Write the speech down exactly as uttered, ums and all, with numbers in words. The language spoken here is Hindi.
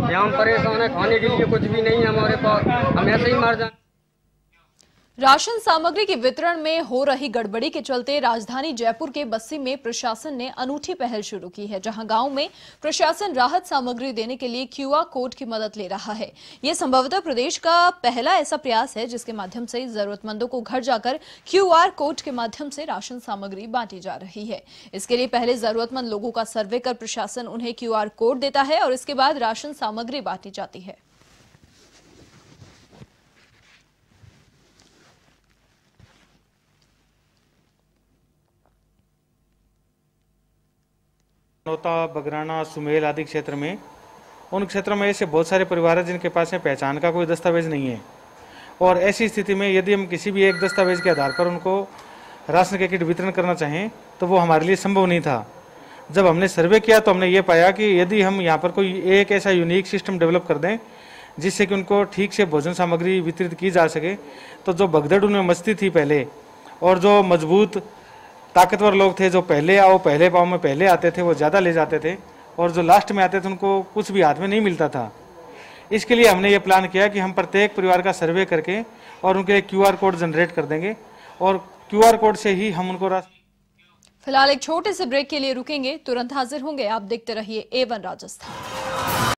यहाँ हम परेशान है, खाने के लिए कुछ भी नहीं है हमारे पास, हम ऐसे ही मर जाए। राशन सामग्री के वितरण में हो रही गड़बड़ी के चलते राजधानी जयपुर के बस्सी में प्रशासन ने अनूठी पहल शुरू की है, जहां गांव में प्रशासन राहत सामग्री देने के लिए क्यूआर कोड की मदद ले रहा है। यह संभवतः प्रदेश का पहला ऐसा प्रयास है जिसके माध्यम से जरूरतमंदों को घर जाकर क्यूआर कोड के माध्यम से राशन सामग्री बांटी जा रही है। इसके लिए पहले जरूरतमंद लोगों का सर्वे कर प्रशासन उन्हें क्यूआर कोड देता है और इसके बाद राशन सामग्री बांटी जाती है। नौता, बगराना, सुमेल आदि क्षेत्र में, उन क्षेत्रों में ऐसे बहुत सारे परिवार हैं जिनके पास में पहचान का कोई दस्तावेज नहीं है। और ऐसी स्थिति में यदि हम किसी भी एक दस्तावेज के आधार पर उनको राशन के किट वितरण करना चाहें तो वो हमारे लिए संभव नहीं था। जब हमने सर्वे किया तो हमने ये पाया कि यदि हम यहाँ पर कोई एक ऐसा यूनिक सिस्टम डेवलप कर दें जिससे कि उनको ठीक से भोजन सामग्री वितरित की जा सके, तो जो भगदड़ उनमें मचती थी पहले, और जो मजबूत ताकतवर लोग थे जो पहले आओ पहले पाँव में पहले आते थे वो ज़्यादा ले जाते थे, और जो लास्ट में आते थे उनको कुछ भी हाथ में नहीं मिलता था। इसके लिए हमने ये प्लान किया कि हम प्रत्येक परिवार का सर्वे करके और उनके क्यूआर कोड जनरेट कर देंगे, और क्यूआर कोड से ही हम उनको राशन। फिलहाल एक छोटे से ब्रेक के लिए रुकेंगे, तुरंत हाजिर होंगे। आप देखते रहिए ए वन राजस्थान।